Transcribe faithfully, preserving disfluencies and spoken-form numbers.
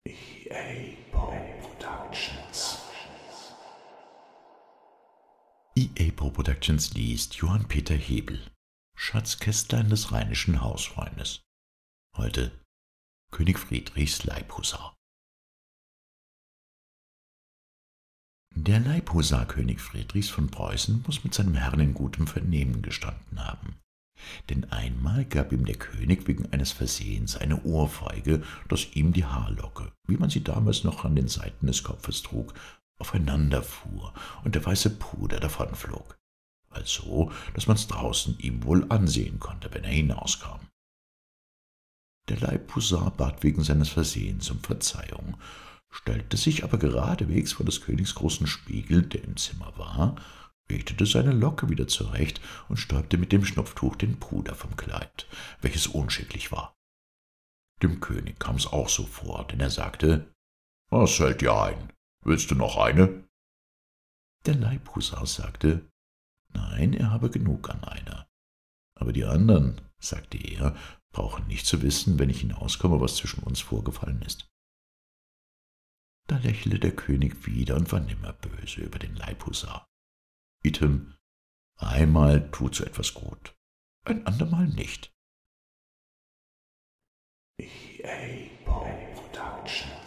E A Productions. E A Productions liest Johann Peter Hebel, Schatzkästlein des rheinischen Hausfreundes. Heute König Friedrichs Leibhusar. Der Leibhusar König Friedrichs von Preußen muss mit seinem Herrn in gutem Vernehmen gestanden haben. Denn einmal gab ihm der König wegen eines Versehens eine Ohrfeige, dass ihm die Haarlocke, wie man sie damals noch an den Seiten des Kopfes trug, aufeinanderfuhr und der weiße Puder davonflog. Also, dass man's draußen ihm wohl ansehen konnte, wenn er hinauskam. Der Leibhusar bat wegen seines Versehens um Verzeihung, stellte sich aber geradewegs vor des Königs großen Spiegel, der im Zimmer war, richtete seine Locke wieder zurecht und stäubte mit dem Schnupftuch den Puder vom Kleid, welches unschicklich war. Dem König kam's auch so vor, denn er sagte, »Was fällt dir ein? Willst du noch eine?« Der Leibhusar sagte, »Nein, er habe genug an einer. Aber die anderen«, sagte er, »brauchen nicht zu wissen, wenn ich hinauskomme, was zwischen uns vorgefallen ist.« Da lächelte der König wieder und war nimmer böse über den Leibhusar. Item, einmal tut so etwas gut, ein andermal nicht. E A Productions.